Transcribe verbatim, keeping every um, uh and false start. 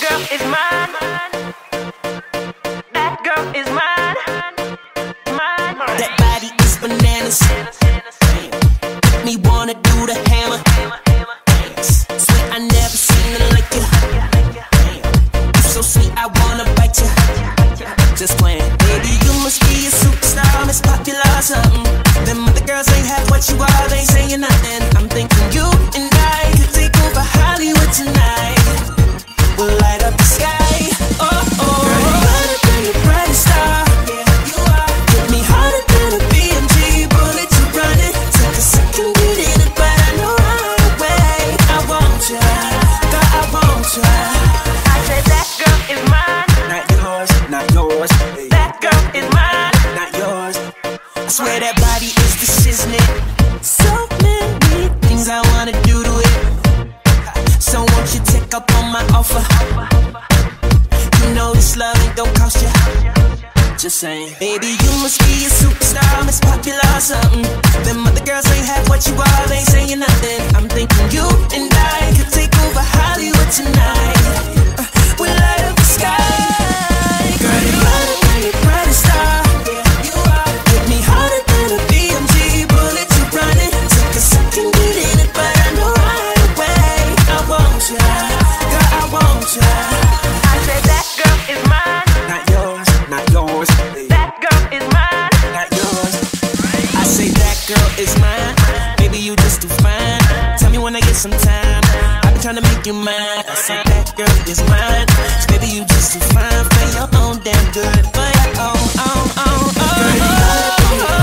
girl is mine. That girl is mine. Mine. That body is bananas. Make me wanna do the hammer. Sweet, I never seen it like you. You so sweet, I wanna bite you. Just playing. Baby, you must be a superstar, Miss Popular or something. Them other girls ain't have what you are, they ain't saying nothing. I'm thinking you and I could take over Hollywood tonight. We'll light up the sky. Oh, oh. Girl, you're brighter than the brightest star. Yeah, you are. Hit me harder than a B M G bullet. You run it. Took a second to get it, but I know right away. I want you, girl, I want you. I said that girl is mine. Not yours, not yours. Hey. That girl is mine. Not yours. I swear that body is the shiznit. So many things I wanna do to it. So won't you take up on my offer? You know this love ain't gon' cost you. Just saying. Baby, you must be a superstar, Miss Popular or something. Them other girls ain't have what you are, they ain't saying nothing. I'm thinking you and I could take over Hollywood tonight. uh, We'll light up the sky. Girl, you're brighter than the brightest star. Yeah, you are. Hit me harder than a B M G bullet. You run it. Took a second to get it, but I know right away. I want you, girl, I want you. I said that girl is mine. Not yours, not yours. Hey. That girl is mine. Not yours. I say that girl is mine. Baby, you just too fine. Tell me when I get some time. I've been trying to make you mine. I say that girl is mine. Baby, you just too fine for your own damn good. For your own, own, own, own. Girl, you